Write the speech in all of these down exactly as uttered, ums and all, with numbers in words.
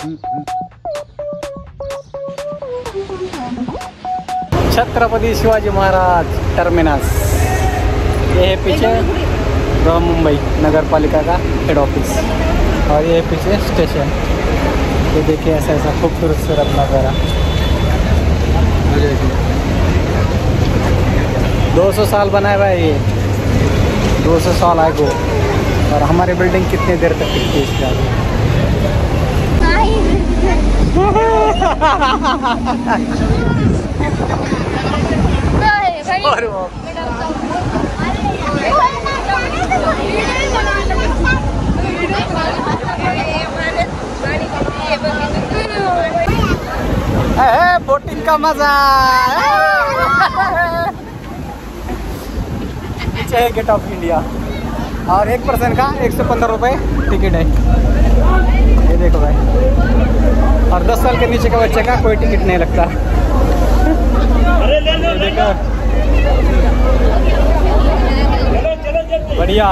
Chhatrapati Shivaji Maharaj terminus, ये है पीछे मुंबई नगर पालिका का हेड ऑफिस और ये पीछे स्टेशन। ये देखिए ऐसा ऐसा खूबसूरत सूरत नज़ारा। दो सौ साल बनाया हुआ है ये, दो सौ साल आगे। और हमारी बिल्डिंग कितनी देर तक टिकती है इसका? बोटिंग का मजा। नीचे है गेट ऑफ इंडिया और एक पर्सन का एक सौ पंद्रह रुपये टिकट है। ये देखो भाई, और दस साल के नीचे के बच्चे का कोई टिकट नहीं लगता। बढ़िया।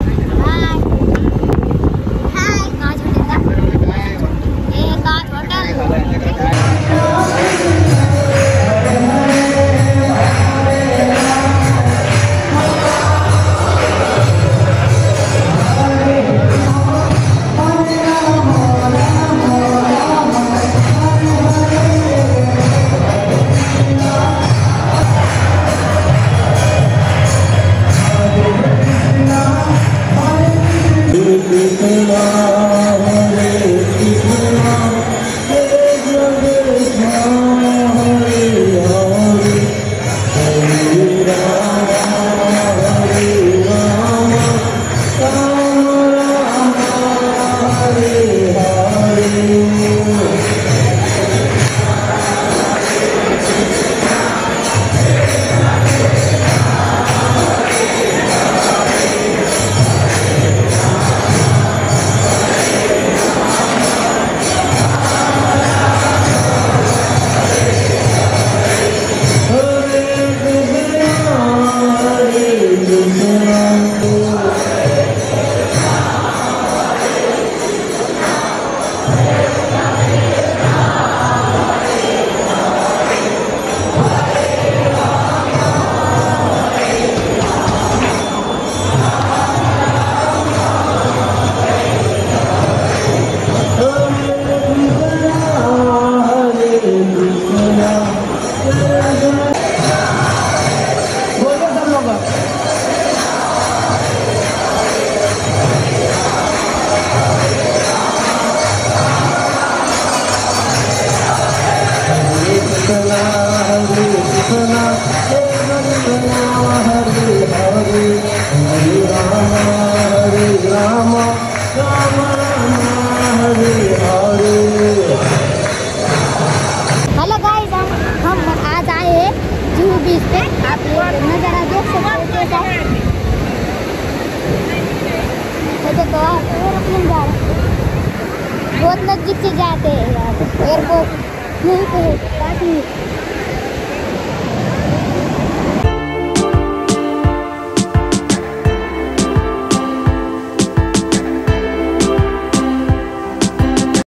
हेलो गाइस, हम हम आज आए हैं जुहू बीच पे। आप नज़ारा देख सकते हो। देखो एयरप्लेन जा रहा है, बहुत नजदीक से जाते हैं। एयरपोर्ट यहीं पे है,